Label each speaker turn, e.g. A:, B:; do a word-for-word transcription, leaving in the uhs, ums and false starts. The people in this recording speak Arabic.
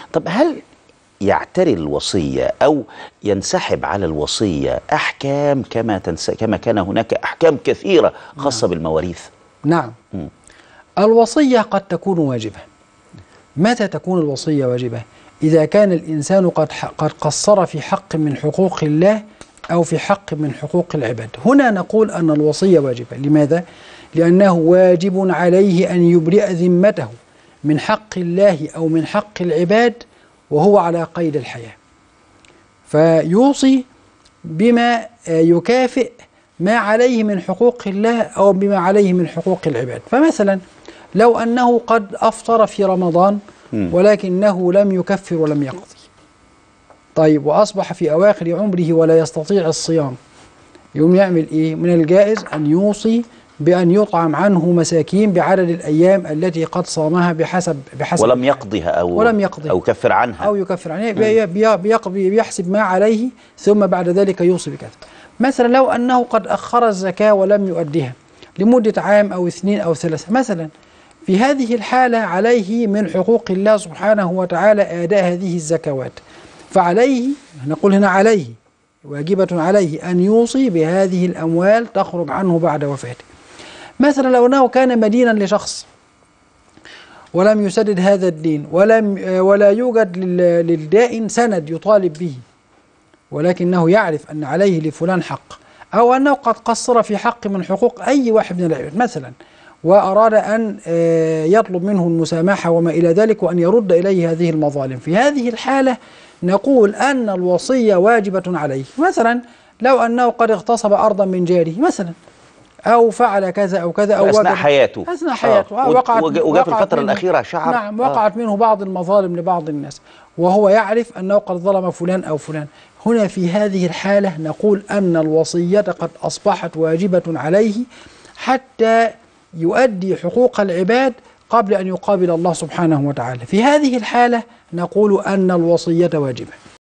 A: طب هل يعتري الوصية أو ينسحب على الوصية أحكام كما تنس... كما كان هناك أحكام كثيرة خاصة نعم. بالمواريث؟
B: نعم. م. الوصية قد تكون واجبة. متى تكون الوصية واجبة؟ إذا كان الإنسان قد قد قصر في حق من حقوق الله أو في حق من حقوق العباد. هنا نقول أن الوصية واجبة. لماذا؟ لأنه واجب عليه أن يبرئ ذمته من حق الله أو من حق العباد وهو على قيد الحياة، فيوصي بما يكافئ ما عليه من حقوق الله أو بما عليه من حقوق العباد. فمثلا لو أنه قد أفطر في رمضان ولكنه لم يكفر ولم يقضي، طيب وأصبح في أواخر عمره ولا يستطيع الصيام، يوم يعمل إيه؟ من الجائز أن يوصي بأن يطعم عنه مساكين بعدد الأيام التي قد صامها بحسب بحسب
A: ولم يقضيها أو
B: ولم يقضيها
A: أو يكفر عنها
B: أو يكفر عنها بيقضي بيحسب ما عليه ثم بعد ذلك يوصي بكذا. مثلا لو أنه قد أخر الزكاة ولم يؤديها لمدة عام أو اثنين أو ثلاثة مثلا، في هذه الحالة عليه من حقوق الله سبحانه وتعالى أداء هذه الزكوات، فعليه نقول هنا عليه واجبة عليه أن يوصي بهذه الأموال تخرج عنه بعد وفاته. مثلا لو أنه كان مدينا لشخص ولم يسدد هذا الدين ولم ولا يوجد للدائن سند يطالب به، ولكنه يعرف أن عليه لفلان حق، أو أنه قد قصر في حق من حقوق أي واحد من العباد مثلا وأراد أن يطلب منه المسامحة وما إلى ذلك وأن يرد إليه هذه المظالم، في هذه الحالة نقول أن الوصية واجبة عليه. مثلا لو أنه قد اغتصب أرضا من جاره مثلا أو فعل كذا أو كذا أو
A: أثناء حياته
B: أثناء حياته
A: آه.
B: وقعت
A: وجاء في الفترة الأخيرة شعر
B: نعم وقعت آه. منه بعض المظالم لبعض الناس وهو يعرف أنه قد ظلم فلان أو فلان. هنا في هذه الحالة نقول أن الوصية قد أصبحت واجبة عليه حتى يؤدي حقوق العباد قبل أن يقابل الله سبحانه وتعالى. في هذه الحالة نقول أن الوصية واجبة.